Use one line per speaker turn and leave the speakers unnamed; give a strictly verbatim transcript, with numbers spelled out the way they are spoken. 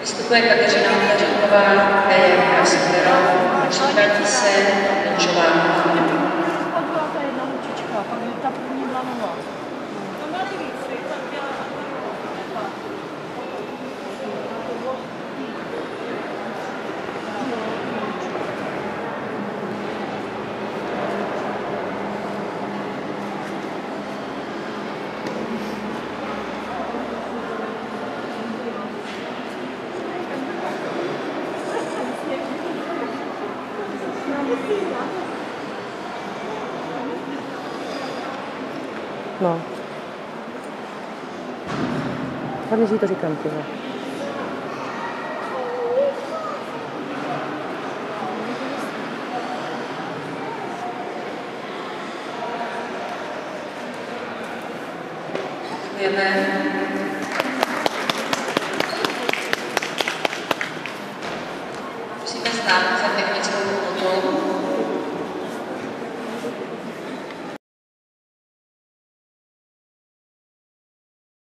Vystupuje Kateřina Vteřinková, Kaja Sitterová, připraví se Linčová.
No. Hlavně si to říkám, tyhle.
Děkujeme. Musíme znát za technickou